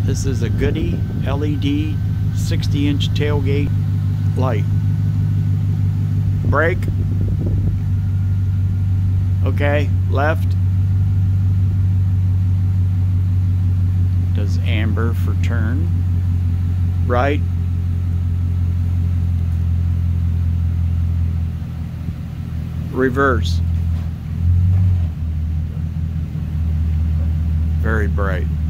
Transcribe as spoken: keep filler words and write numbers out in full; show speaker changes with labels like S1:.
S1: This is a Goody L E D sixty inch tailgate light. Brake. Okay, left. Does amber for turn. Right. Reverse. Very bright.